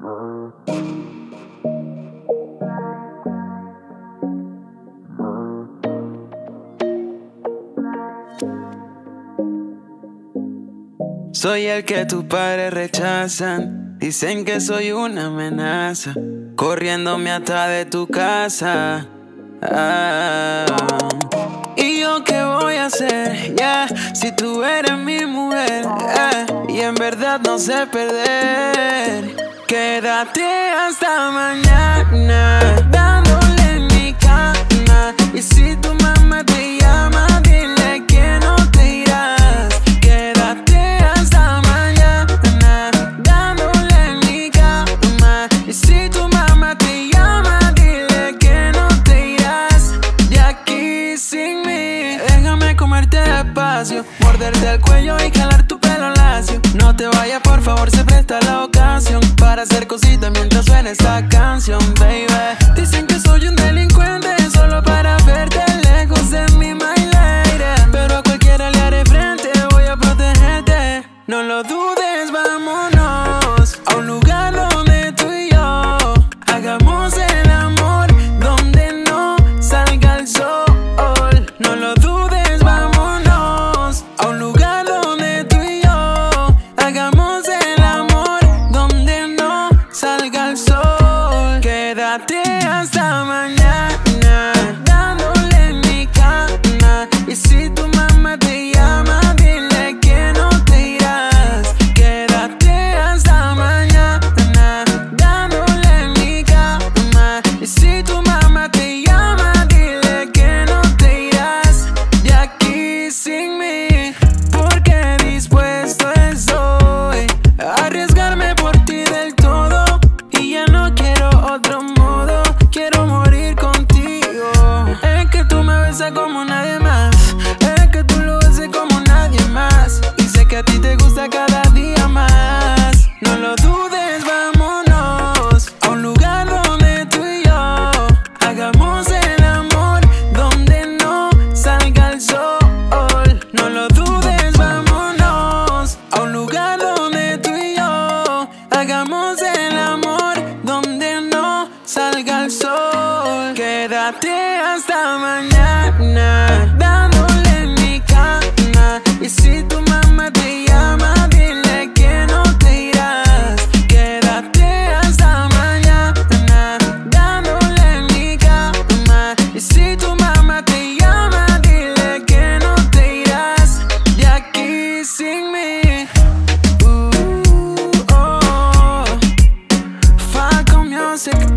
Soy el que tus padres rechazan. Dicen que soy una amenaza, corriéndome atrás de tu casa. ¿Y yo qué voy a hacer? Si tú eres mi mujer, y en verdad no sé perder. Quédate hasta mañana, dándole en mi cama. Y si tu mamá te llama, dile que no te irás. Quédate hasta mañana, dándole en mi cama. Y si tu mamá te llama, dile que no te irás de aquí sin mí. Déjame comerte despacio, morderte el cuello y jalar tu pelo lacio. No te vayas, por favor, se presta la ocasión para hacer cositas mientras suena esta canción, baby. Dicen que soy un delincuente solo para verte lejos de mi my lady, pero a cualquiera le haré frente, voy a protegerte. No lo dudes, vámonos a un lugar donde tú y yo hagamos el amor, donde no salga el sol. No lo dudes, vámonos a un lugar donde tú y yo hagamos el amor, donde no salga el sol. Quédate hasta mañana, dándole en mi cama. Y si tu mamá te llama, dile que no te irás. Quédate hasta mañana, dándole en mi cama. Y si tu mamá te llama, dile que no te irás de aquí sin mí. Porque dispuesto estoy a arriesgarme por ti del todo, y ya no quiero otro modo, quiero morir contigo. Es que tú me besas como nadie más, es que tú lo haces como nadie más, y sé que a ti te gusta cada día más. No lo dudes, vámonos a un lugar donde tú y yo hagamos el amor, donde no salga el sol. No lo dudes, vámonos a un lugar donde tú y yo hagamos el amor, donde no salga el sol. Quédate hasta mañana, dándole en mi cama. Y si tu mamá te llama, dile que no te irás. Quédate hasta mañana, dándole en mi cama. Y si tu mamá te llama, dile que no te irás de aquí sin mí. Falcon Music.